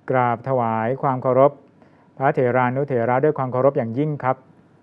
กราบถวายความเคารพพระเถรานุเถระด้วยความเคารพอย่างยิ่งครับ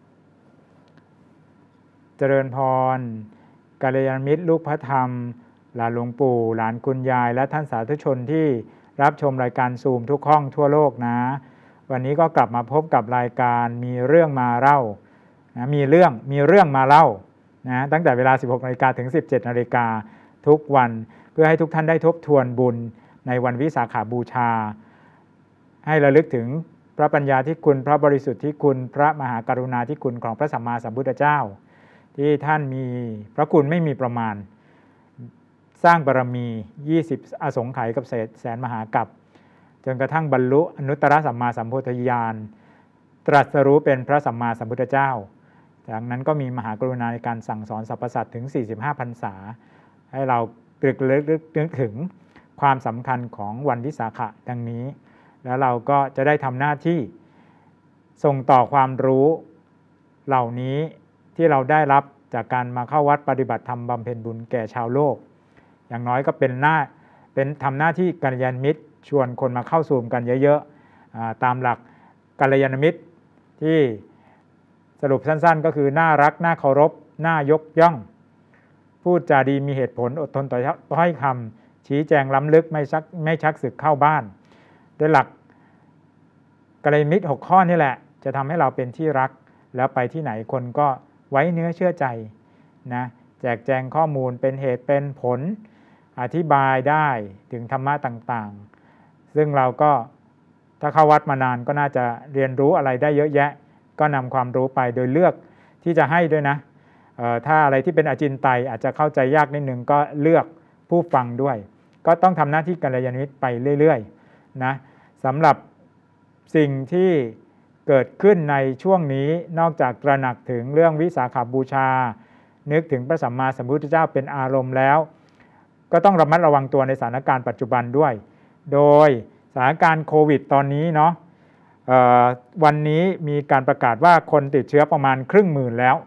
เจริญพรกัลยาณมิตรลูกพระธรรมหลานหลวงปู่หลานคุณยายและท่านสาธุชนที่รับชมรายการซูมทุกห้องทั่วโลกนะวันนี้ก็กลับมาพบกับรายการมีเรื่องมาเล่านะมีเรื่องมาเล่านะตั้งแต่เวลา 16 นาฬิกาถึง 17 นาฬิกาทุกวันเพื่อให้ทุกท่านได้ทบทวนบุญในวันวิสาขบูชาให้ระลึกถึงพระปัญญาธิคุณพระบริสุทธิ์ที่คุณพระมหากรุณาธิคุณของพระสัมมาสัมพุทธเจ้าที่ท่านมีพระคุณไม่มีประมาณสร้างบารมี20อสงไขยกับแสนมหากัปจนกระทั่งบรรลุอนุตตรสัมมาสัมโพธิญาณตรัสรู้เป็นพระสัมมาสัมพุทธเจ้าจากนั้นก็มีมหากรุณาในการสั่งสอนสรรพสัตว์ถึง45พรรษาให้เราตรึกนึกถึงความสำคัญของวันวิสาขะดังนี้แล้วเราก็จะได้ทำหน้าที่ส่งต่อความรู้เหล่านี้ที่เราได้รับจากการมาเข้าวัดปฏิบัติธรรมบำเพ็ญบุญแก่ชาวโลกอย่างน้อยก็เป็นทำหน้าที่กัลยาณมิตรชวนคนมาเข้าซูมกันเยอะๆตามหลักกัลยาณมิตรที่สรุปสั้นๆก็คือน่ารักน่าเคารพน่ายกย่องพูดจาดีมีเหตุผลอดทนต่อถ้อยคำชี้แจงล้ำลึกไม่ชักศึกเข้าบ้านโดยหลักกัลยาณมิตร6ข้อนี่แหละจะทำให้เราเป็นที่รักแล้วไปที่ไหนคนก็ไว้เนื้อเชื่อใจนะแจกแจงข้อมูลเป็นเหตุเป็นผลอธิบายได้ถึงธรรมะต่างๆซึ่งเราก็ถ้าเข้าวัดมานานก็น่าจะเรียนรู้อะไรได้เยอะแยะก็นำความรู้ไปโดยเลือกที่จะให้ด้วยนะถ้าอะไรที่เป็นอจินไตยอาจจะเข้าใจยากนิดนึงก็เลือกผู้ฟังด้วยก็ต้องทำหน้าที่กัลยาณมิตรไปเรื่อยๆนะสำหรับสิ่งที่เกิดขึ้นในช่วงนี้นอกจากตระหนักถึงเรื่องวิสาขบูชานึกถึงพระสัมมาสัมพุทธเจ้าเป็นอารมณ์แล้วก็ต้องระมัดระวังตัวในสถานการณ์ปัจจุบันด้วยโดยสถานการณ์โควิดตอนนี้เนาะวันนี้มีการประกาศว่าคนติดเชื้อประมาณ1,000,000แล้ว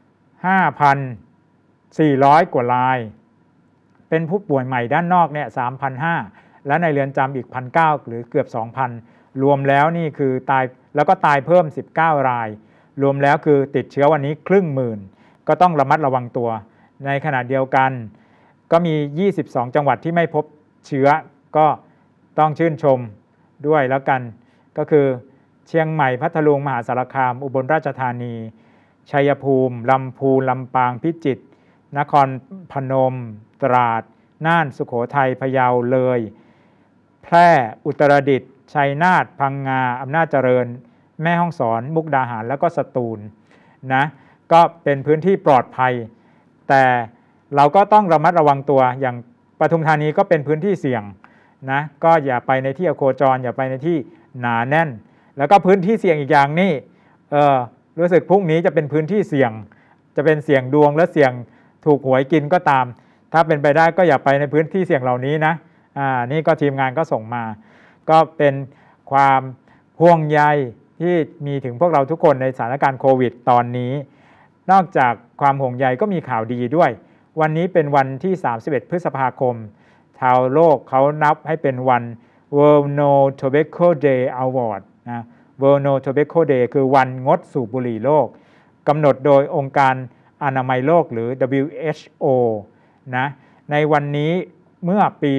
5,400 กว่ารายเป็นผู้ป่วยใหม่ด้านนอกเนี่ย 3,500 และในเรือนจำอีก 1,900 หรือเกือบ 2,000 รวมแล้วนี่คือตายแล้วก็ตายเพิ่ม19รายรวมแล้วคือติดเชื้อวันนี้1,000,000ก็ต้องระมัดระวังตัวในขณะเดียวกันก็มี22จังหวัดที่ไม่พบเชื้อก็ต้องชื่นชมด้วยแล้วกันก็คือเชียงใหม่พัทลุงมหาสารคามอุบลราชธานีชัยภูมิลำพูนลำปางพิจิตรนครพนมตราดน่านสุโขทัยพะเยาเลยแพร่อุตรดิตถ์ชัยนาทพังงาอำนาจเจริญแม่ฮ่องสอนมุกดาหารแล้วก็สตูลนะก็เป็นพื้นที่ปลอดภัยแต่เราก็ต้องระมัดระวังตัวอย่างปทุมธานีก็เป็นพื้นที่เสี่ยงนะก็อย่าไปในที่อโคจรอย่าไปในที่หนาแน่นแล้วก็พื้นที่เสี่ยงอีกอย่างนี่รู้สึกพรุ่งนี้จะเป็นพื้นที่เสี่ยงจะเป็นเสี่ยงดวงและเสี่ยงถูกหวยกินก็ตามถ้าเป็นไปได้ก็อย่าไปในพื้นที่เสี่ยงเหล่านี้นะนี่ก็ทีมงานก็ส่งมาก็เป็นความห่วงใยที่มีถึงพวกเราทุกคนในสถานการณ์โควิดตอนนี้นอกจากความห่วงใยก็มีข่าวดีด้วยวันนี้เป็นวันที่31พฤษภาคมชาวโลกเขานับให้เป็นวัน World No Tobacco Day Award นะ World No Tobacco Day คือวันงดสูบบุหรี่โลกกำหนดโดยองค์การอนามัยโลกหรือ WHO นะในวันนี้เมื่อปี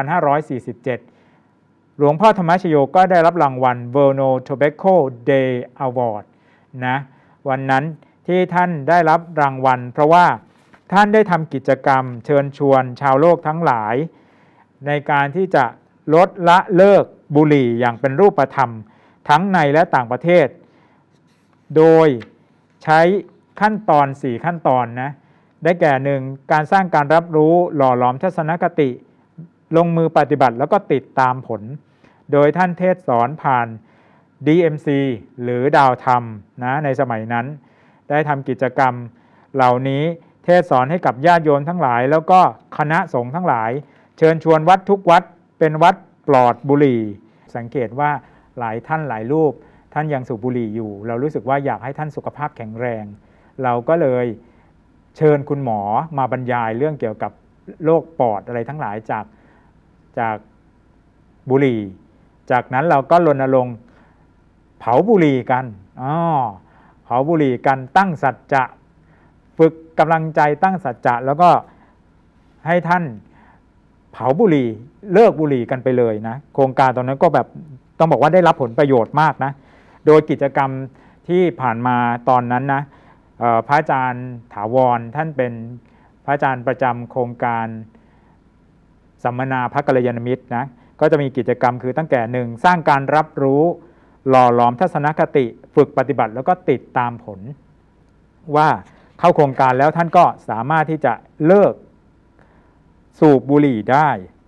2547 หลวงพ่อธรรมชโยก็ได้รับรางวัล World No Tobacco Day Award นะวันนั้นที่ท่านได้รับรางวัลเพราะว่าท่านได้ทำกิจกรรมเชิญชวนชาวโลกทั้งหลายในการที่จะลดละเลิกบุหรี่อย่างเป็นรูปธรรมทั้งในและต่างประเทศโดยใช้ขั้นตอน4ขั้นตอนนะได้แก่1การสร้างการรับรู้หล่อหลอมทัศนคติลงมือปฏิบัติแล้วก็ติดตามผลโดยท่านเทศสอนผ่าน DMC หรือดาวธรรมนะในสมัยนั้นได้ทำกิจกรรมเหล่านี้เทศสอนให้กับญาติโยมทั้งหลายแล้วก็คณะสงฆ์ทั้งหลายเชิญชวนวัดทุกวัดเป็นวัดปลอดบุหรี่สังเกตว่าหลายท่านหลายรูปท่านยังสูบบุหรี่อยู่เรารู้สึกว่าอยากให้ท่านสุขภาพแข็งแรงเราก็เลยเชิญคุณหมอมาบรรยายเรื่องเกี่ยวกับโรคปอดอะไรทั้งหลายจากบุหรี่จากนั้นเราก็รณรงค์เผาบุหรี่กันเผาบุหรี่กันตั้งสัจจะฝึกกำลังใจตั้งสัจจะแล้วก็ให้ท่านเผาบุหรี่เลิกบุหรี่กันไปเลยนะโครงการตอนนั้นก็แบบต้องบอกว่าได้รับผลประโยชน์มากนะโดยกิจกรรมที่ผ่านมาตอนนั้นนะพระอาจารย์ถาวรท่านเป็นพระอาจารย์ประจำโครงการสัมมนาพระกัลยาณมิตรนะก็จะมีกิจกรรมคือตั้งแต่1สร้างการรับรู้หล่อหลอมทัศนคติฝึกปฏิบัติแล้วก็ติดตามผลว่าเข้าโครงการแล้วท่านก็สามารถที่จะเลิกสูบบุหรี่ได้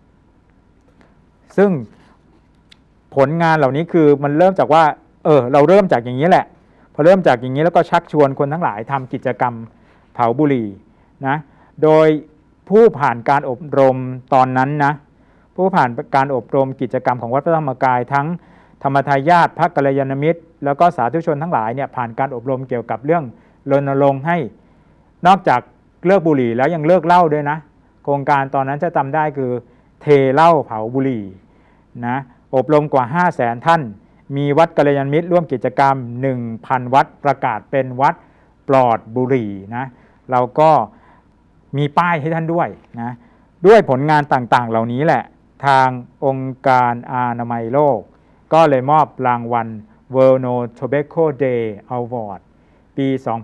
ซึ่งผลงานเหล่านี้คือมันเริ่มจากว่าเราเริ่มจากอย่างนี้แหละพอเริ่มจากอย่างนี้แล้วก็ชักชวนคนทั้งหลายทำกิจกรรมเผาบุหรี่นะโดยผู้ผ่านการอบรมตอนนั้นนะผู้ผ่านการอบรมกิจกรรมของวัดพระธรรมกายทั้งธรรมทายาทพระกัลยาณมิตรแล้วก็สาธุชนทั้งหลายเนี่ยผ่านการอบรมเกี่ยวกับเรื่องรณรงค์ให้นอกจากเลิกบุหรี่แล้วยังเลิกเหล้าด้วยนะโครงการตอนนั้นจะจำได้คือเทเหล้าเผาบุหรี่นะอบรมกว่า 500,000 ท่านมีวัดกัลยาณมิตรร่วมกิจกรรม 1,000 วัดประกาศเป็นวัดปลอดบุหรี่นะเราก็มีป้ายให้ท่านด้วยนะด้วยผลงานต่างๆเหล่านี้แหละทางองค์การอนามัยโลกก็เลยมอบรางวัล World No Tobacco Day Award ปี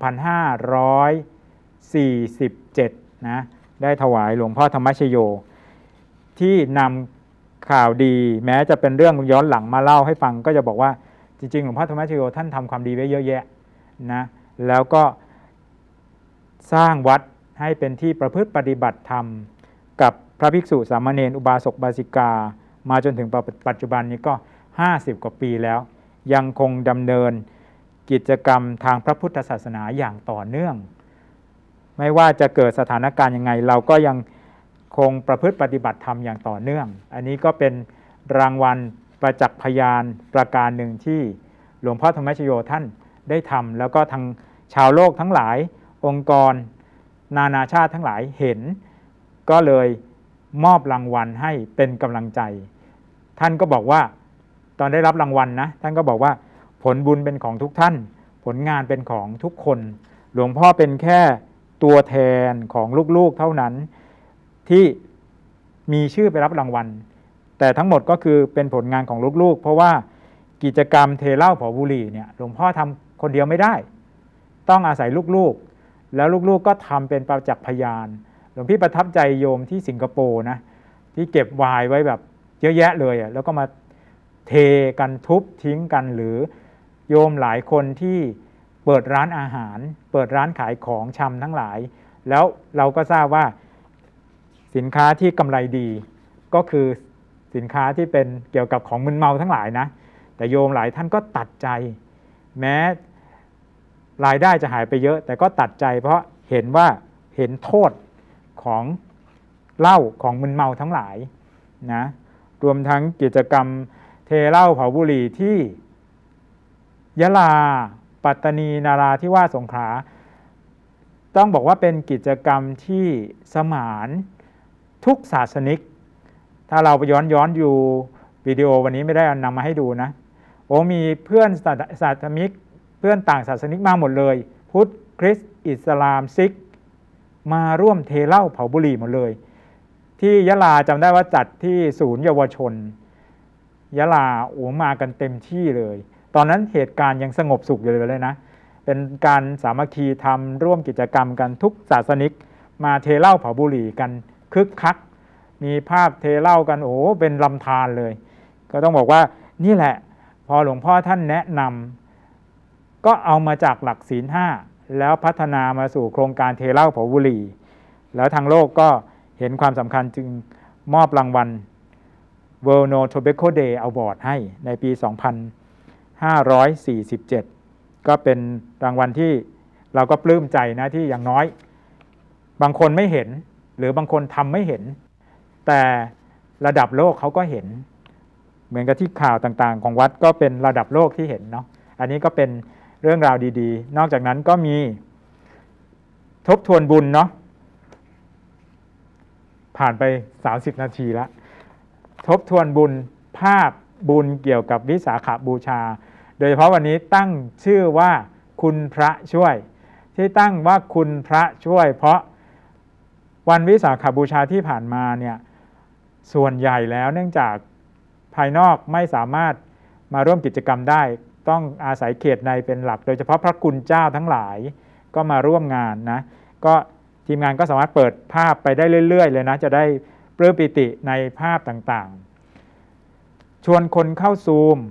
2547 นะได้ถวายหลวงพ่อธรรมชโยที่นำข่าวดีแม้จะเป็นเรื่องย้อนหลังมาเล่าให้ฟังก็จะบอกว่าจริงๆหลวงพ่อธรรมชโยท่านทำความดีไว้เยอะแยะนะแล้วก็สร้างวัดให้เป็นที่ประพฤติปฏิบัติธรรมกับพระภิกษุสามเณรอุบาสกบาสิกามาจนถึงปัจจุบันนี้ก็50 กว่าปีแล้วยังคงดำเนินกิจกรรมทางพระพุทธศาสนาอย่างต่อเนื่องไม่ว่าจะเกิดสถานการณ์ยังไงเราก็ยังคงประพฤติปฏิบัติธรรมอย่างต่อเนื่องอันนี้ก็เป็นรางวัลประจักษ์พยานประการหนึ่งที่หลวงพ่อธรรมชโยท่านได้ทำแล้วก็ทางชาวโลกทั้งหลายองค์กรนานาชาติทั้งหลายเห็นก็เลยมอบรางวัลให้เป็นกำลังใจท่านก็บอกว่าตอนได้รับรางวัลนะท่านก็บอกว่าผลบุญเป็นของทุกท่านผลงานเป็นของทุกคนหลวงพ่อเป็นแค่ตัวแทนของลูกๆเท่านั้นที่มีชื่อไปรับรางวัลแต่ทั้งหมดก็คือเป็นผลงานของลูกๆเพราะว่ากิจกรรมเทเหล้าเผาบุหรี่เนี่ยหลวงพ่อทำคนเดียวไม่ได้ต้องอาศัยลูกๆแล้วลูกๆก็ทำเป็นประจักษ์พยานหลวงพี่ประทับใจโยมที่สิงคโปร์นะที่เก็บไวน์ไว้แบบเยอะแยะเลยแล้วก็มาเทกันทุบทิ้งกันหรือโยมหลายคนที่เปิดร้านอาหารเปิดร้านขายของชำทั้งหลายแล้วเราก็ทราบว่าสินค้าที่กำไรดีก็คือสินค้าที่เป็นเกี่ยวกับของมึนเมาทั้งหลายนะแต่โยมหลายท่านก็ตัดใจแม้รายได้จะหายไปเยอะแต่ก็ตัดใจเพราะเห็นโทษของเหล้าของมึนเมาทั้งหลายนะรวมทั้งกิจกรรมเทเหล้าเผาบุหรี่ที่ยะลาปัตตานีนาราธิวาสสงขลาต้องบอกว่าเป็นกิจกรรมที่สมานทุกศาสนิกถ้าเราไปย้อนอยู่วิดีโอวันนี้ไม่ได้นำมาให้ดูนะมีเพื่อนศาสนิกเพื่อนต่างศาสนิกมาหมดเลยพุทธคริสต์อิสลามซิกมาร่วมเทเหล้าเผาบุหรี่หมดเลยที่ยะลาจำได้ว่าจัดที่ศูนย์เยาวชนยะลามากันเต็มที่เลยตอนนั้นเหตุการณ์ยังสงบสุขอยู่เลยนะเป็นการสามัคคีทำร่วมกิจกรรมกันทุกศาสนิกมาเทเหล้าเผาบุหรี่กันคึกคักมีภาพเทเหล้ากันเป็นลำธารเลยก็ต้องบอกว่านี่แหละพอหลวงพ่อท่านแนะนำก็เอามาจากหลักศีล 5แล้วพัฒนามาสู่โครงการเทเหล้าเผาบุหรี่แล้วทางโลกก็เห็นความสำคัญจึงมอบรางวัล World No Tobacco Day Award ให้ในปี 2547 ก็เป็นรางวัลที่เราก็ปลื้มใจนะที่อย่างน้อยบางคนไม่เห็นหรือบางคนทำไม่เห็นแต่ระดับโลกเขาก็เห็นเหมือนกับที่ข่าวต่างๆของวัดก็เป็นระดับโลกที่เห็นเนาะอันนี้ก็เป็นเรื่องราวดีๆนอกจากนั้นก็มีทบทวนบุญเนาะผ่านไป30 นาทีแล้วทบทวนบุญภาพบุญเกี่ยวกับวิสาขบูชาโดยเฉพาะวันนี้ตั้งชื่อว่าคุณพระช่วยที่ตั้งว่าคุณพระช่วยเพราะวันวิสาขบูชาที่ผ่านมาเนี่ยส่วนใหญ่แล้วเนื่องจากภายนอกไม่สามารถมาร่วมกิจกรรมได้ต้องอาศัยเขตในเป็นหลักโดยเฉพาะพระคุณเจ้าทั้งหลายก็มาร่วมงานนะก็ทีมงานก็สามารถเปิดภาพไปได้เรื่อยๆเลยนะจะได้ปลื้มปิติในภาพต่างๆชวนคนเข้าซูม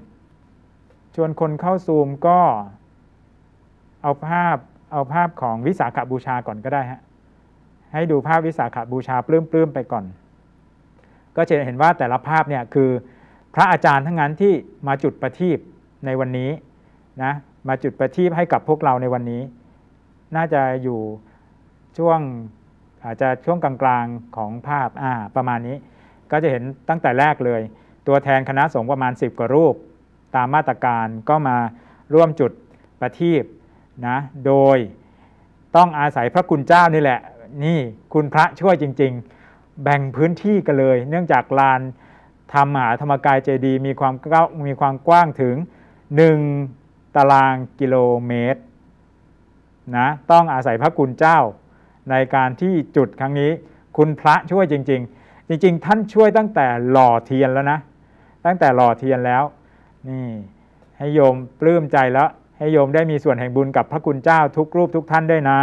ก็เอาภาพของวิสาขบูชาก่อนก็ได้ฮะให้ดูภาพวิสาขบูชาปลื้มๆไปก่อนก็จะเห็นว่าแต่ละภาพเนี่ยคือพระอาจารย์ทั้งนั้นที่มาจุดประทีปในวันนี้นะมาจุดประทีปให้กับพวกเราในวันนี้น่าจะอยู่ช่วงอาจจะช่วงกลางๆของภาพประมาณนี้ก็จะเห็นตั้งแต่แรกเลยตัวแทนคณะสงฆ์ประมาณ10 กว่ารูปตามมาตรการก็มาร่วมจุดประทีปนะโดยต้องอาศัยพระคุณเจ้านี่แหละนี่คุณพระช่วยจริงๆแบ่งพื้นที่กันเลยเนื่องจากลานธรรมมหาธรรมกายเจดีย์มีความกว้างถึง1 ตารางกิโลเมตรนะต้องอาศัยพระคุณเจ้าในการที่จุดครั้งนี้คุณพระช่วยจริงๆท่านช่วยตั้งแต่หล่อเทียนแล้วนะตั้งแต่หล่อเทียนแล้วนี่ให้โยมปลื้มใจแล้วให้โยมได้มีส่วนแห่งบุญกับพระคุณเจ้าทุกรูปทุกท่านด้วยนะ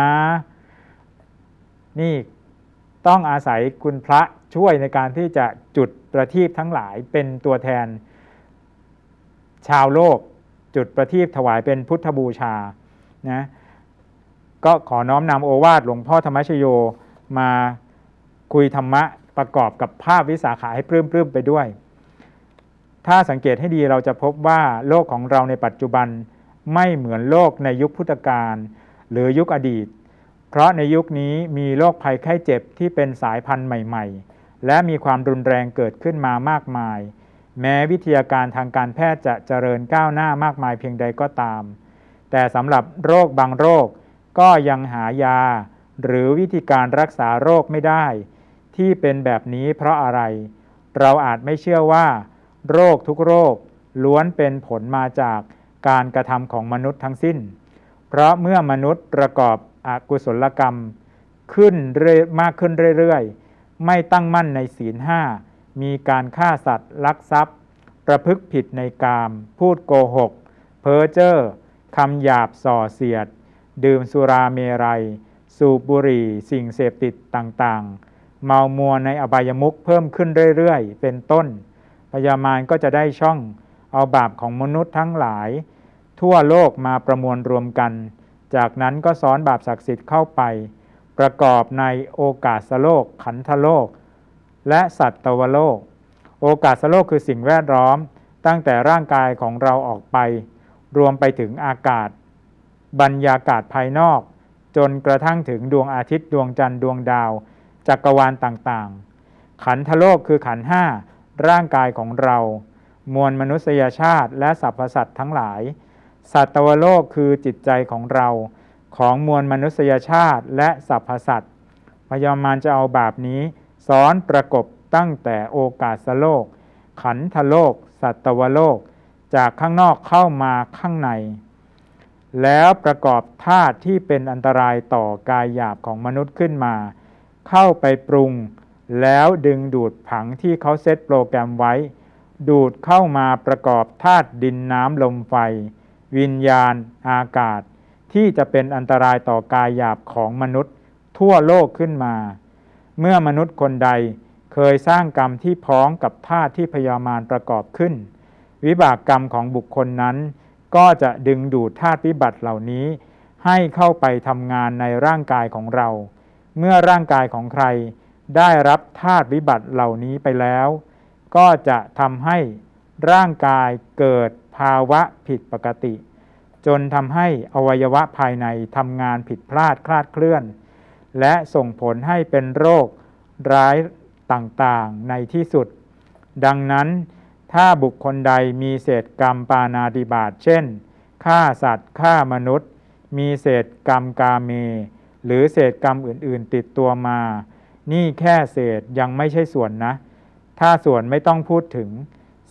นี่ต้องอาศัยคุณพระช่วยในการที่จะจุดประทีปทั้งหลายเป็นตัวแทนชาวโลกจุดประทีปถวายเป็นพุทธบูชานะก็ขอน้อมนำโอวาทหลวงพ่อธรรมชโยมาคุยธรรมะประกอบกับภาพวิสาขะให้ปลื้มไปด้วยถ้าสังเกตให้ดีเราจะพบว่าโลกของเราในปัจจุบันไม่เหมือนโลกในยุคพุทธกาลหรือยุคอดีตเพราะในยุคนี้มีโรคภัยไข้เจ็บที่เป็นสายพันธุ์ใหม่ๆและมีความรุนแรงเกิดขึ้นมามากมายแม้วิทยาการทางการแพทย์จะเจริญก้าวหน้ามากมายเพียงใดก็ตามแต่สำหรับโรคบางโรคก็ยังหายาหรือวิธีการรักษาโรคไม่ได้ที่เป็นแบบนี้เพราะอะไรเราอาจไม่เชื่อว่าโรคทุกโรคล้วนเป็นผลมาจากการกระทำของมนุษย์ทั้งสิ้นเพราะเมื่อมนุษย์ประกอบอกุศลกรรมมากขึ้นเรื่อยๆไม่ตั้งมั่นในศีล 5มีการฆ่าสัตว์ลักทรัพย์ประพฤติผิดในกามพูดโกหกเพ้อเจ้อคำหยาบส่อเสียดดื่มสุราเมรัยสูบบุหรี่สิ่งเสพติดต่างๆเมามัวในอบายมุขเพิ่มขึ้นเรื่อยๆเป็นต้นพญามารก็จะได้ช่องเอาบาปของมนุษย์ทั้งหลายทั่วโลกมาประมวลรวมกันจากนั้นก็ซ้อนบาปศักดิ์สิทธิ์เข้าไปประกอบในโอกาสโลกขันธโลกและสัตตวโลกโอกาสโลกคือสิ่งแวดล้อมตั้งแต่ร่างกายของเราออกไปรวมไปถึงอากาศบรรยากาศภายนอกจนกระทั่งถึงดวงอาทิตย์ดวงจันทร์ดวงดาวจักรวาลต่างๆขันธโลกคือขันธ์ 5ร่างกายของเรามวลมนุษยชาติและสรรพสัตว์ทั้งหลายสัตวโลกคือจิตใจของเราของมวลมนุษยชาติและสรรพสัตว์พญามารจะเอาบาปนี้ซ้อนประกบตั้งแต่โอกาสโลกขันธโลกสัตวโลกจากข้างนอกเข้ามาข้างในแล้วประกอบธาตุที่เป็นอันตรายต่อกายหยาบของมนุษย์ขึ้นมาเข้าไปปรุงแล้วดึงดูดผังที่เขาเซตโปรแกรมไว้ดูดเข้ามาประกอบธาตุดินน้ำลมไฟวิญญาณอากาศที่จะเป็นอันตรายต่อกายหยาบของมนุษย์ทั่วโลกขึ้นมาเมื่อมนุษย์คนใดเคยสร้างกรรมที่พ้องกับธาตุที่พญามารประกอบขึ้นวิบากกรรมของบุคคลนั้นก็จะดึงดูดธาตุวิบัติเหล่านี้ให้เข้าไปทำงานในร่างกายของเราเมื่อร่างกายของใครได้รับธาตุวิบัติเหล่านี้ไปแล้วก็จะทำให้ร่างกายเกิดภาวะผิดปกติจนทำให้อวัยวะภายในทำงานผิดพลาดคลาดเคลื่อนและส่งผลให้เป็นโรคร้ายต่างๆในที่สุดดังนั้นถ้าบุคคลใดมีเศษกรรมปาณาติบาตเช่นฆ่าสัตว์ฆ่ามนุษย์มีเศษกรรมกาเมหรือเศษกรรมอื่นๆติดตัวมานี่แค่เศษยังไม่ใช่ส่วนนะถ้าส่วนไม่ต้องพูดถึงเ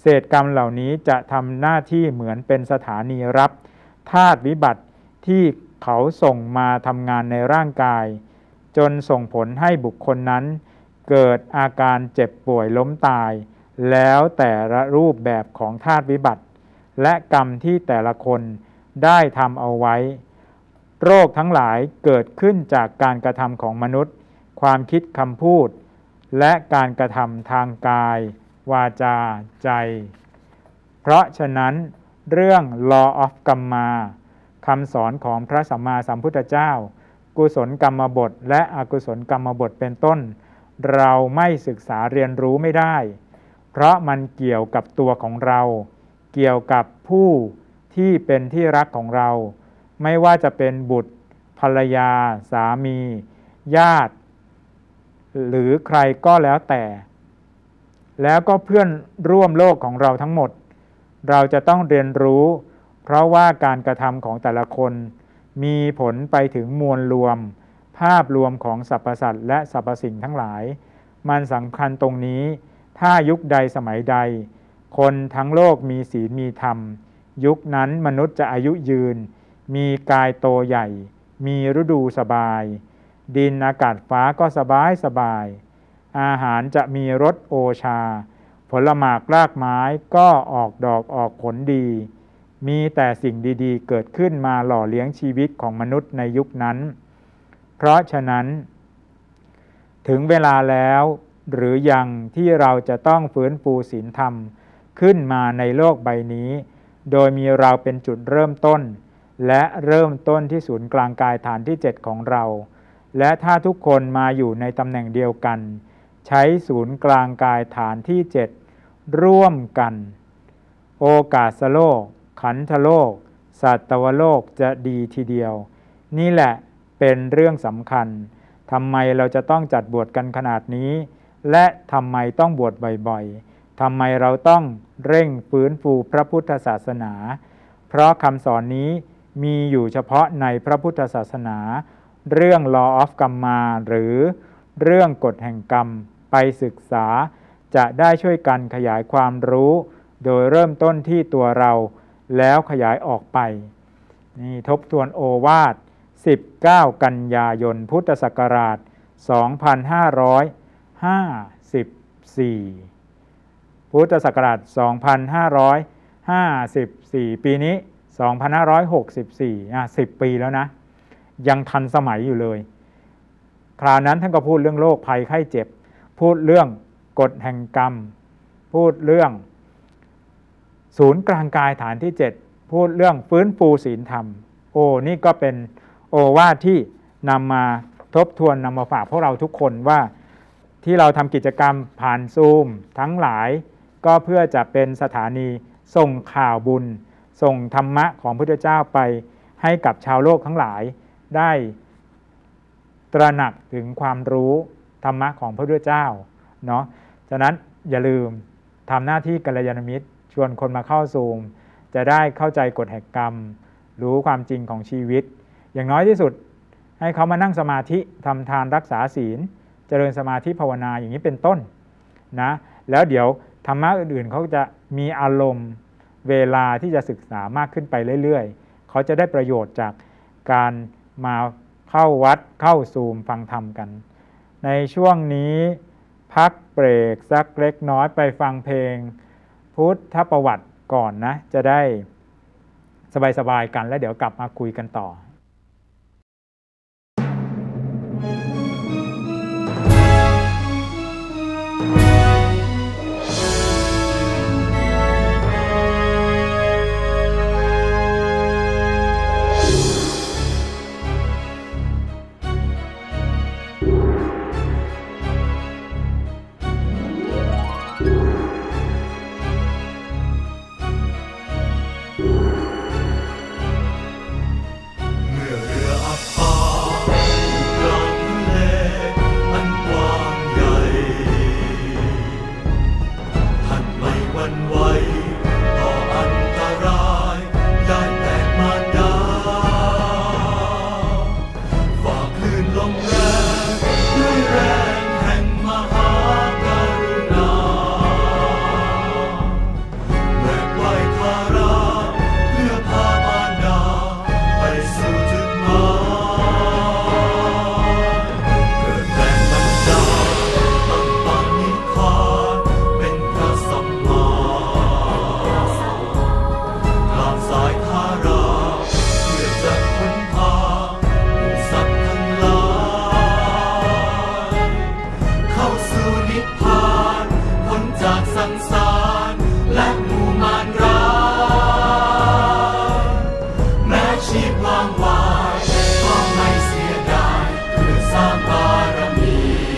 เศษกรรมเหล่านี้จะทำหน้าที่เหมือนเป็นสถานีรับธาตุวิบัติที่เขาส่งมาทำงานในร่างกายจนส่งผลให้บุคคลนั้นเกิดอาการเจ็บป่วยล้มตายแล้วแต่ละรูปแบบของธาตุวิบัติและกรรมที่แต่ละคนได้ทำเอาไว้โรคทั้งหลายเกิดขึ้นจากการกระทำของมนุษย์ความคิดคำพูดและการกระทำทางกายวาจาใจเพราะฉะนั้นเรื่อง Law of Karma คำสอนของพระสัมมาสัมพุทธเจ้ากุศลกรรมบทและอกุศลกรรมบทเป็นต้นเราไม่ศึกษาเรียนรู้ไม่ได้เพราะมันเกี่ยวกับตัวของเราเกี่ยวกับผู้ที่เป็นที่รักของเราไม่ว่าจะเป็นบุตรภรรยาสามีญาติหรือใครก็แล้วแต่แล้วก็เพื่อนร่วมโลกของเราทั้งหมดเราจะต้องเรียนรู้เพราะว่าการกระทำของแต่ละคนมีผลไปถึงมวลรวมภาพรวมของสรรพสัตว์และสรรพสิ่งทั้งหลายมันสำคัญตรงนี้ถ้ายุคใดสมัยใดคนทั้งโลกมีศีลมีธรรมยุคนั้นมนุษย์จะอายุยืนมีกายโตใหญ่มีฤดูสบายดินอากาศฟ้าก็สบายอาหารจะมีรสโอชาผลหมากรากไม้ก็ออกดอกออกผลดีมีแต่สิ่งดีๆเกิดขึ้นมาหล่อเลี้ยงชีวิตของมนุษย์ในยุคนั้นเพราะฉะนั้นถึงเวลาแล้วหรือยังที่เราจะต้องฟื้นฟูศีลธรรมขึ้นมาในโลกใบนี้โดยมีเราเป็นจุดเริ่มต้นและเริ่มต้นที่ศูนย์กลางกายฐานที่7ของเราและถ้าทุกคนมาอยู่ในตำแหน่งเดียวกันใช้ศูนย์กลางกายฐานที่7ร่วมกันโอกาสโลกขันธโลกสัตวโลกจะดีทีเดียวนี่แหละเป็นเรื่องสำคัญทำไมเราจะต้องจัดบวชกันขนาดนี้และทำไมต้องบวชบ่อยๆทำไมเราต้องเร่งฟื้นฟูพระพุทธศาสนาเพราะคำสอนนี้มีอยู่เฉพาะในพระพุทธศาสนาเรื่อง Law of Karma หรือเรื่องกฎแห่งกรรมไปศึกษาจะได้ช่วยกันขยายความรู้โดยเริ่มต้นที่ตัวเราแล้วขยายออกไปนี่ทบทวนโอวาท19 กันยายนพุทธศักราช 2554 พุทธศักราช 2554 ปีนี้2564 10 ปีแล้วนะยังทันสมัยอยู่เลยคราวนั้นท่านก็พูดเรื่องโรคภัยไข้เจ็บพูดเรื่องกฎแห่งกรรมพูดเรื่องศูนย์กลางกายฐานที่7พูดเรื่องฟื้นฟูศีลธรรมนี่ก็เป็นโอวาทที่นำมาทบทวนนำมาฝากพวกเราทุกคนว่าที่เราทำกิจกรรมผ่านซูมทั้งหลายก็เพื่อจะเป็นสถานีส่งข่าวบุญส่งธรรมะของพระพุทธเจ้าไปให้กับชาวโลกทั้งหลายได้ตระหนักถึงความรู้ธรรมะของพระพุทธเจ้าเนาะฉะนั้นอย่าลืมทำหน้าที่กัลยาณมิตรชวนคนมาเข้าซูมจะได้เข้าใจกฎแห่งกรรมรู้ความจริงของชีวิตอย่างน้อยที่สุดให้เขามานั่งสมาธิทำทานรักษาศีลเจริญสมาธิภาวนาอย่างนี้เป็นต้นนะแล้วเดี๋ยวธรรมะอื่นๆเขาจะมีอารมณ์เวลาที่จะศึกษามากขึ้นไปเรื่อยๆเขาจะได้ประโยชน์จากการมาเข้าวัดเข้าซูมฟังธรรมกันในช่วงนี้พักเบรกสักเล็กน้อยไปฟังเพลงพุทธประวัติก่อนนะจะได้สบายๆกันแล้วเดี๋ยวกลับมาคุยกันต่อสังสารและหมู่มารร้ายแม้ชีพวางวายก็ไม่เสียดายเพื่อสร้างบารมี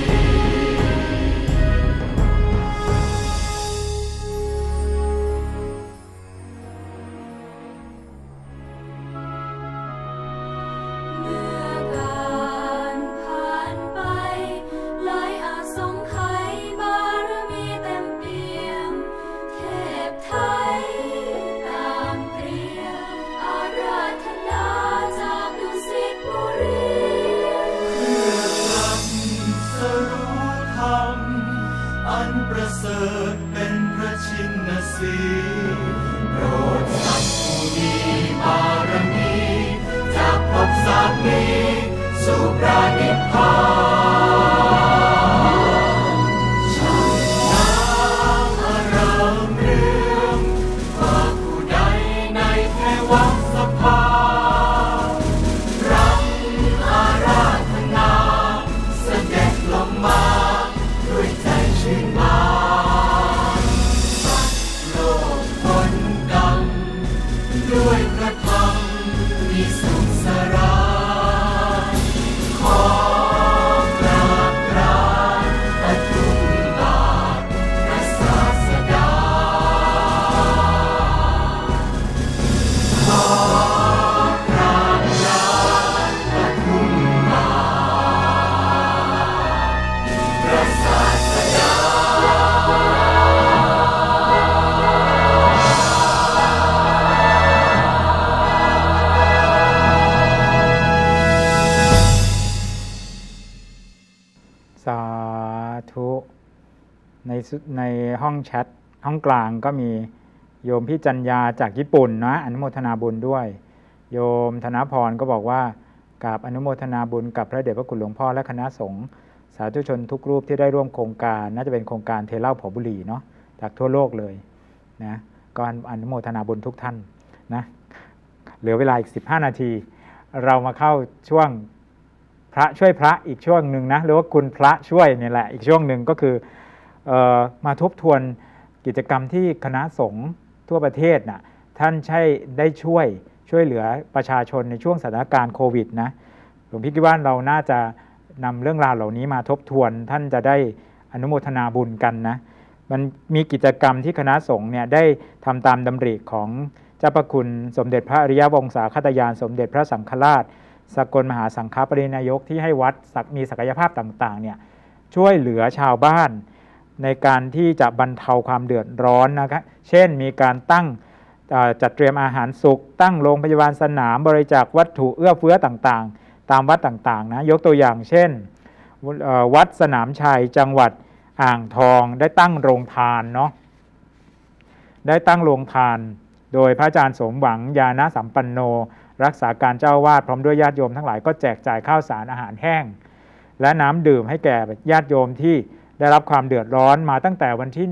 อันประเสริฐเป็นพระชินสีห์โปรดสัตว์ผู้มีบารมีจากภพชาตินี้สู่พระนิพพานช่างน้ำอารามเรืองกว่าผู้ใดในเทวสภารำอาราธนาเสด็จลงมาด้วยใจชื่นบานสัตว์โลกพ้นกรรมด้วยพระธรรมมีสุขสราขอกราบกรานปทุมบาทพระศาสดาขอกราบกรานปทุมบาทพระศาสดาสาธุในห้องแชทห้องกลางก็มีโยมพี่จัญญาจากญี่ปุ่นนะอนุโมทนาบุญด้วยโยมธนพรก็บอกว่ากราบอนุโมทนาบุญกับพระเดชพระคุณหลวงพ่อและคณะสงฆ์สาธุชนทุกรูปที่ได้ร่วมโครงการน่าจะเป็นโครงการเทเหล้าเผาบุหรี่เนาะจากทั่วโลกเลยนะก็อนุโมทนาบุญทุกท่านนะเหลือเวลาอีก15 นาทีเรามาเข้าช่วงพระช่วยพระอีกช่วงหนึ่งนะหรือว่าคุณพระช่วยนี่แหละอีกช่วงหนึ่งก็คือมาทบทวนกิจกรรมที่คณะสงฆ์ทั่วประเทศน่ะท่านใช่ได้ช่วยเหลือประชาชนในช่วงสถานการณ์โควิดนะหลวงพี่คิดว่าเราน่าจะนำเรื่องราวเหล่านี้มาทบทวนท่านจะได้อนุโมทนาบุญกันนะมันมีกิจกรรมที่คณะสงฆ์เนี่ยได้ทำตามดำริของเจ้าประคุณสมเด็จพระอริยวงศาคตญาณสมเด็จพระสังฆราชสกลมหาสังฆปรินายกที่ให้วัดมีศักยภาพต่างๆเนี่ยช่วยเหลือชาวบ้านในการที่จะบรรเทาความเดือดร้อนนะครับเช่นมีการตั้งจัดเตรียมอาหารสุขตั้งโรงพยาบาลสนามบริจาควัตถุเอื้อเฟื้อต่างๆตามวัดต่างๆนะยกตัวอย่างเช่นวัดสนามชัยจังหวัดอ่างทองได้ตั้งโรงทานเนาะได้ตั้งโรงทานโดยพระอาจารย์สมหวังญาณสัมปันโนรักษาการเจ้าวาดพร้อมด้วยญาติโยมทั้งหลายก็แจกจ่ายข้าวสารอาหารแห้งและน้ำดื่มให้แก่ญาติโยมที่ได้รับความเดือดร้อนมาตั้งแต่วันที่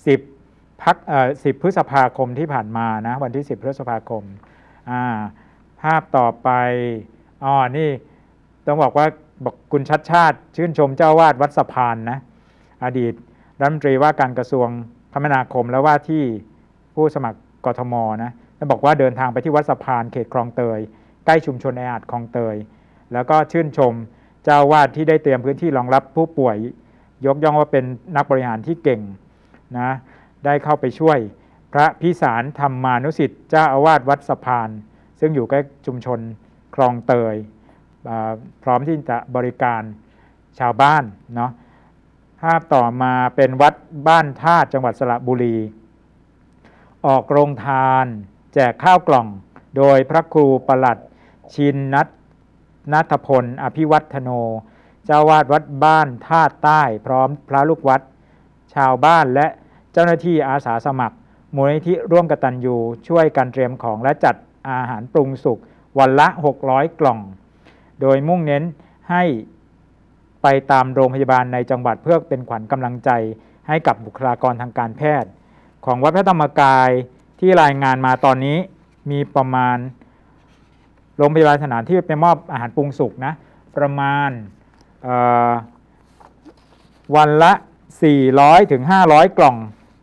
10 พฤษภาคมที่ผ่านมานะวันที่10 พฤษภาคมภาพต่อไปนี่ต้องบอกว่าคุณชัดชาติชื่นชมเจ้าวาดวัดสะพานนะอดีตรัฐมนตรีว่าการกระทรวงคมนาคมและว่าที่ผู้สมัครกทมนะท่านบอกว่าเดินทางไปที่วัดสะพานเขตคลองเตยใกล้ชุมชนแออัดคลองเตยแล้วก็ชื่นชมเจ้าวาดที่ได้เตรียมพื้นที่รองรับผู้ป่วยยกย่องว่าเป็นนักบริหารที่เก่งนะได้เข้าไปช่วยพระพิสารธรรมานุสิทธิ์เจ้าอาวาสวัดสะพานซึ่งอยู่ใกล้ชุมชนคลองเตยพร้อมที่จะบริการชาวบ้านเนาะภาพต่อมาเป็นวัดบ้านธาตุจังหวัดสระบุรีออกโรงทานแจกข้าวกล่องโดยพระครูประหลัดชินนัทพลอภิวัฒโนเจ้าวาดวัดบ้านธาตุใต้พร้อมพระลูกวัดชาวบ้านและเจ้าหน้าที่อาสาสมัครมูลนิธิร่วมกตัญญูช่วยกันเตรียมของและจัดอาหารปรุงสุกวันละ600 กล่องโดยมุ่งเน้นให้ไปตามโรงพยาบาลในจังหวัดเพื่อเป็นขวัญกำลังใจให้กับบุคลากรทางการแพทย์ของวัดพระธรรมกายที่รายงานมาตอนนี้มีประมาณโรงพยาบาลสนามที่ไปมอบอาหารปรุงสุกนะประมาณวันละ400 ถึง 500 กล่อง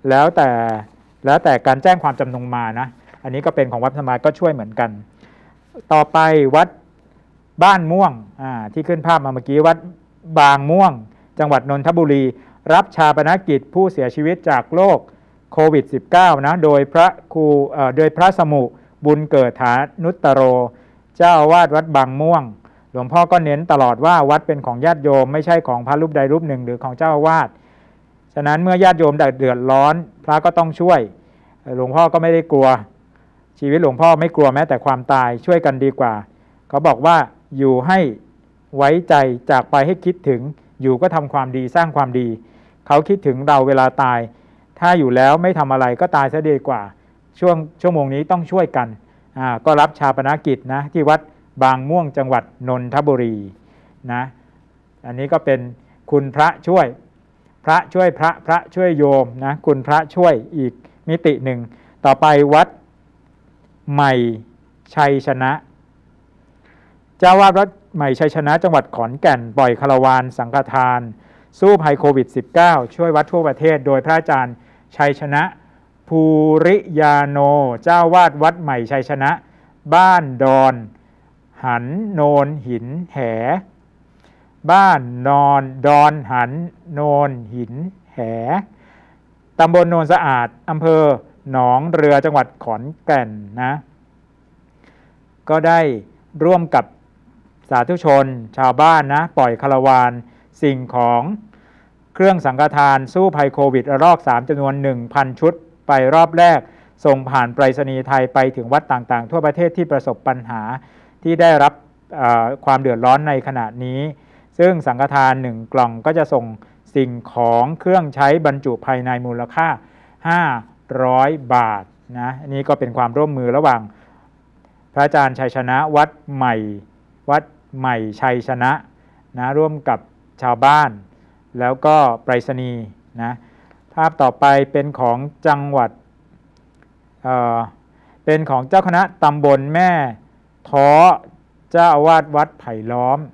แล้วแต่การแจ้งความจำนงมานะอันนี้ก็เป็นของวัดธรรมก็ช่วยเหมือนกันต่อไปวัดบ้านม่วงที่ขึ้นภาพมาเมื่อกี้วัดบางม่วงจังหวัดนนทบุรีรับฌาปนกิจผู้เสียชีวิตจากโรคโควิด -19 นะโดยพระสมุบุญเกิดฐานุตโรเจ้าอาวาสวัดบางม่วงหลวงพ่อก็เน้นตลอดว่าวัดเป็นของญาติโยมไม่ใช่ของพระรูปใดรูปหนึ่งหรือของเจ้าอาวาสฉะนั้นเมื่อญาติโยมเดือดร้อนพระก็ต้องช่วยหลวงพ่อก็ไม่ได้กลัวชีวิตหลวงพ่อไม่กลัวแม้แต่ความตายช่วยกันดีกว่าเขาบอกว่าอยู่ให้ไว้ใจจากไปให้คิดถึงอยู่ก็ทำความดีสร้างความดีเขาคิดถึงเราเวลาตายถ้าอยู่แล้วไม่ทำอะไรก็ตายซะดีกว่าชั่วโมงนี้ต้องช่วยกันก็รับฌาปนกิจนะที่วัดบางม่วงจังหวัดนนทบุรีนะอันนี้ก็เป็นคุณพระช่วยพระช่วยพระช่วยโยมนะคุณพระช่วยอีกมิติหนึ่งต่อไปวัดใหม่ชัยชนะเจ้าวาดวัดใหม่ชัยชนะจังหวัดขอนแก่นปล่อยคารวานสังฆทานสู้ภัยโควิด -19 ช่วยวัดทั่วประเทศโดยพระอาจารย์ชัยชนะภูริยาโนเจ้าวาดวัดใหม่ชัยชนะบ้านดอนหันโนนหินแหบ้านดอนหันโนนหินแหตำบลโนนสะอาดอำเภอหนองเรือจังหวัดขอนแก่นนะก็ได้ร่วมกับสาธุชนชาวบ้านนะปล่อยคารวานสิ่งของเครื่องสังฆทานสู้ภัยโควิดระลอก3จำนวน 1,000 ชุดไปรอบแรกส่งผ่านไปรษณีย์ไทยไปถึงวัดต่างๆทั่วประเทศที่ประสบปัญหาที่ได้รับความเดือดร้อนในขณะนี้ซึ่งสังฆทาน1กล่องก็จะส่งสิ่งของเครื่องใช้บรรจุภายในมูลค่า500 บาทนะนี่ก็เป็นความร่วมมือระหว่างพระอาจารย์ชัยชนะวัดใหม่ชัยชนะร่วมกับชาวบ้านแล้วก็ไปรษณีย์นะภาพต่อไปเป็นของจังหวัดเป็นของเจ้าคณะตำบลแม่ท้อเจ้าอาวาสวัดไผ่ล้อม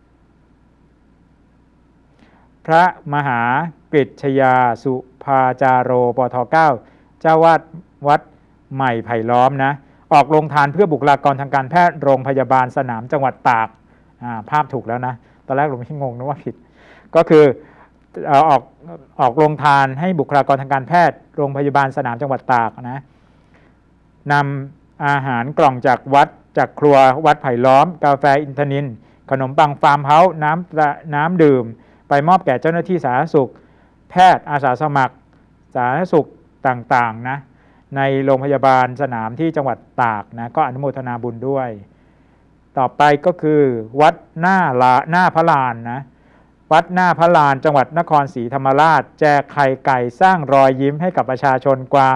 พระมหากฤษยาสุภาจาโรปท9เจ้าวาดวัดใหม่ไผ่ล้อมนะออกโรงทานเพื่อบุคลากรทางการแพทย์โรงพยาบาลสนามจังหวัดตากภาพถูกแล้วนะตอนแรกผมงงนึกว่าผิดก็คือออกโรงทานให้บุคลากรทางการแพทย์โรงพยาบาลสนามจังหวัดตากนะนำอาหารกล่องจากครัววัดไผ่ล้อมกาแฟอินทนินขนมปังฟาร์มเฮาส์น้ำดื่มไปมอบแก่เจ้าหน้าที่สาธารณสุขแพทย์อาสาสมัครสาธารณสุขต่างๆนะในโรงพยาบาลสนามที่จังหวัดตากนะก็อนุโมทนาบุญด้วยต่อไปก็คือวัดหน้าพระลานนะวัดหน้าพระลานจังหวัดนครศรีธรรมราชแจกไข่ไก่สร้างรอยยิ้มให้กับประชาชนกว่า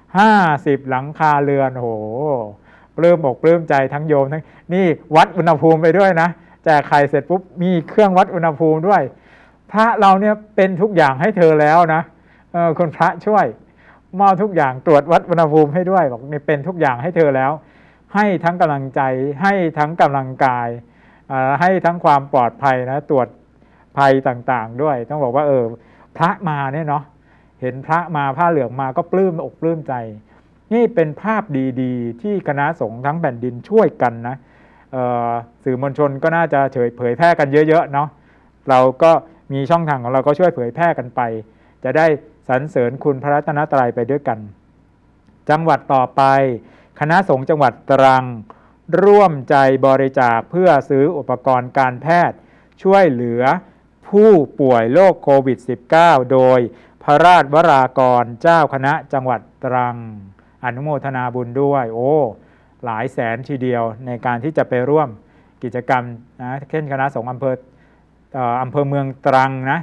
50หลังคาเรือนโหปลื้มอกปลื้มใจทั้งโยมทั้งนี่วัดอุณหภูมิไปด้วยนะแจกไข่เสร็จปุ๊บมีเครื่องวัดอุณหภูมิด้วยพระเราเนี่ยเป็นทุกอย่างให้เธอแล้วนะคุณพระช่วยมอบทุกอย่างตรวจวัดอุณหภูมิให้ด้วยบอกนี่เป็นทุกอย่างให้เธอแล้วให้ทั้งกำลังใจให้ทั้งกำลังกายให้ทั้งความปลอดภัยนะตรวจภัยต่างๆด้วยต้องบอกว่าพระมาเนี่ยเนาะเห็นพระมาผ้าเหลืองมาก็ปลื้มอกปลื้มใจนี่เป็นภาพดีๆที่คณะสงฆ์ทั้งแผ่นดินช่วยกันนะสื่อมวลชนก็น่าจะเผยแพร่กันเยอะๆเนาะเราก็มีช่องทางของเราก็ช่วยเผยแพร่กันไปจะได้สรรเสริญคุณพระรัตนตรัยไปด้วยกันจังหวัดต่อไปคณะสงฆ์จังหวัดตรังร่วมใจบริจาคเพื่อซื้ออุปกรณ์การแพทย์ช่วยเหลือผู้ป่วยโรคโควิด -19 โดยพระราชวรากรเจ้าคณะจังหวัดตรังอนุโมทนาบุญด้วยหลายแสนทีเดียวในการที่จะไปร่วมกิจกรรมนะเช่นคณะสงฆ์อำเภอเมืองตรังนะ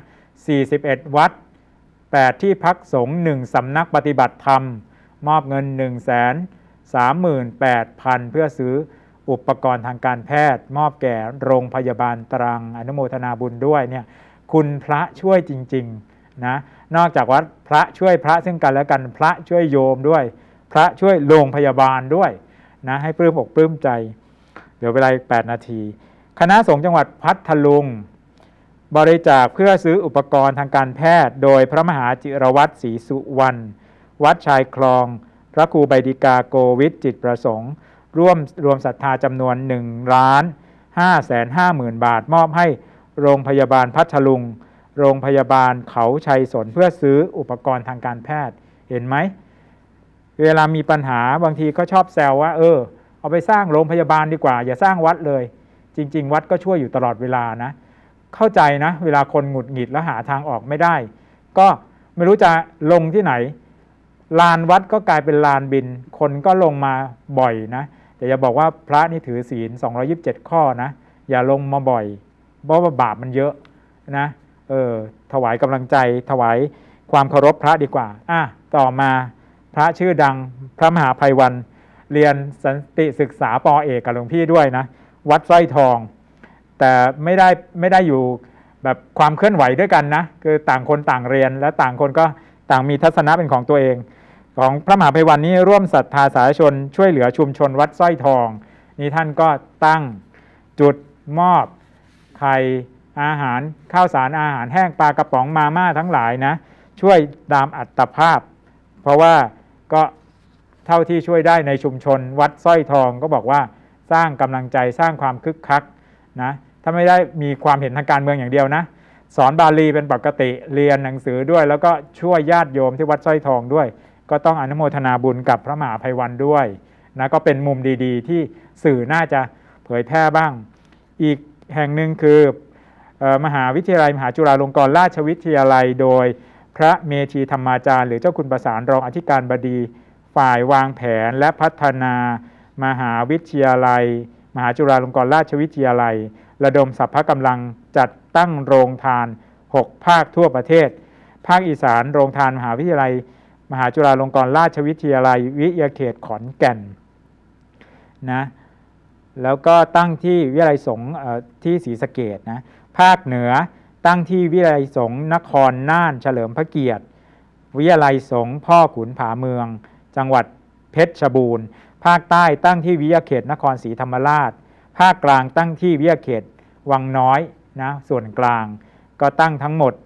41วัด8ที่พักสงฆ์1สำนักปฏิบัติธรรมมอบเงิน 138,000 เพื่อซื้ออุปกรณ์ทางการแพทย์มอบแก่โรงพยาบาลตรังอนุโมทนาบุญด้วยเนี่ยคุณพระช่วยจริงๆนะนอกจากวัดพระช่วยพระซึ่งกันและกันพระช่วยโยมด้วยพระช่วยโรงพยาบาลด้วยนะให้ปลื้มอกปลื้มใจเดี๋ยวเวลา8 นาทีคณะสงฆ์จังหวัดพัทลุงบริจาคเพื่อซื้ออุปกรณ์ทางการแพทย์โดยพระมหาจิรวัตรศรีสุวรรณวัดชายคลองพระครูใบดิกาโกวิทจิตประสงค์รวมศรัทธาจำนวน1,550,000 บาทมอบให้โรงพยาบาลพัทลุงโรงพยาบาลเขาชัยสนเพื่อซื้ออุปกรณ์ทางการแพทย์เห็นไหมเวลามีปัญหาบางทีก็ชอบแซวว่าเอาไปสร้างโรงพยาบาลดีกว่าอย่าสร้างวัดเลยจริงๆวัดก็ช่วยอยู่ตลอดเวลานะเข้าใจนะเวลาคนหงุดหงิดแล้วหาทางออกไม่ได้ก็ไม่รู้จะลงที่ไหนลานวัดก็กลายเป็นลานบินคนก็ลงมาบ่อยนะแต่อย่าบอกว่าพระนี่ถือศีล227ข้อนะอย่าลงมาบ่อยเพราะว่าบาปมันเยอะนะถวายกำลังใจถวายความเคารพพระดีกว่าต่อมาพระชื่อดังพระมหาภัยวันเรียนสันติศึกษาป.เอกกับหลวงพี่ด้วยนะวัดสร้อยทองแต่ไม่ได้อยู่แบบความเคลื่อนไหวด้วยกันนะคือต่างคนต่างเรียนและต่างคนก็ต่างมีทัศนะเป็นของตัวเองของพระมหาภัยวันนี้ร่วมศรัทธาสาธุชนช่วยเหลือชุมชนวัดสร้อยทองนี่ท่านก็ตั้งจุดมอบไข่อาหารข้าวสารอาหารแห้งปลากระป๋องมาม่าทั้งหลายนะช่วยตามอัตภาพเพราะว่าก็เท่าที่ช่วยได้ในชุมชนวัดสร้อยทองก็บอกว่าสร้างกำลังใจสร้างความคึกคักนะถ้าไม่ได้มีความเห็นทางการเมืองอย่างเดียวนะสอนบาลีเป็นปกติเรียนหนังสือด้วยแล้วก็ช่วยญาติโยมที่วัดสร้อยทองด้วยก็ต้องอนุโมทนาบุญกับพระมหาภัยวันด้วยนะก็เป็นมุมดีๆที่สื่อน่าจะเผยแพร่บ้างอีกแห่งหนึ่งคือมหาวิทยาลัยมหาจุฬาลงกรณราชวิทยาลัยโดยพระเมธีธรรมาจารย์หรือเจ้าคุณประสานรองอธิการบดีฝ่ายวางแผนและพัฒนามหาวิทยาลัยมหาจุฬาลงกรณราชวิทยาลัยระดมสรรพกำลังจัดตั้งโรงทาน6ภาคทั่วประเทศภาคอีสานโรงทานมหาวิทยาลัยมหาจุฬาลงกรณราชวิทยาลัยวิทยาเขตขอนแก่นนะแล้วก็ตั้งที่วิทยาลัยสงฆ์ที่ศรีสะเกษนะภาคเหนือตั้งที่วิทยาลัยสงฆ์นครน่านเฉลิมพระเกียรติวิทยาลัยสงฆ์พ่อขุนผาเมืองจังหวัดเพชรบูรณ์ภาคใต้ตั้งที่วิทยาเขตนครศรีธรรมราชภาคกลางตั้งที่วิทยาเขตวังน้อยนะส่วนกลางก็ตั้งทั้งหมด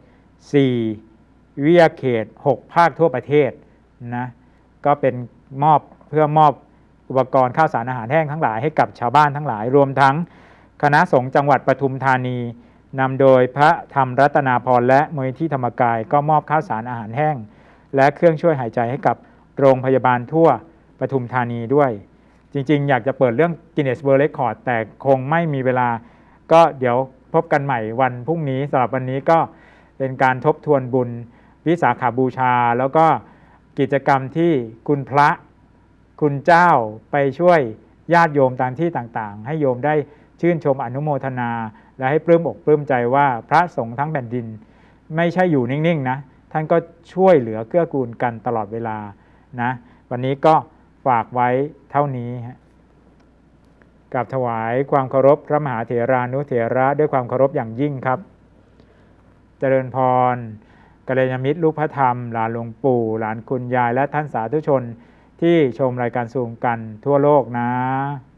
4วิทยาเขต6ภาคทั่วประเทศนะก็เป็นเพื่อมอบอุปกรณ์ข้าวสารอาหารแห้งทั้งหลายให้กับชาวบ้านทั้งหลายรวมทั้งคณะสงฆ์จังหวัดปทุมธานีนำโดยพระธรรมรัตนาภรณ์และมูลนิธิธรรมกายก็มอบข้าวสารอาหารแห้งและเครื่องช่วยหายใจให้กับโรงพยาบาลทั่วปทุมธานีด้วยจริงๆอยากจะเปิดเรื่อง Guinness World Record แต่คงไม่มีเวลาก็เดี๋ยวพบกันใหม่วันพรุ่งนี้สำหรับวันนี้ก็เป็นการทบทวนบุญวิสาขบูชาแล้วก็กิจกรรมที่คุณพระคุณเจ้าไปช่วยญาติโยมตามที่ต่างๆให้โยมได้ชื่นชมอนุโมทนาและให้ปลื้มอกปลื้มใจว่าพระสงฆ์ทั้งแผ่นดินไม่ใช่อยู่นิ่งๆนะท่านก็ช่วยเหลือเกื้อกูลกันตลอดเวลานะวันนี้ก็ฝากไว้เท่านี้กับถวายความเคารพพระมหาเถรานุเถระด้วยความเคารพอย่างยิ่งครับเจริญพรกัลยาณมิตรลูกพระธรรมหลานหลวงปู่หลานคุณยายและท่านสาธุชนที่ชมรายการซูมกันทั่วโลกนะ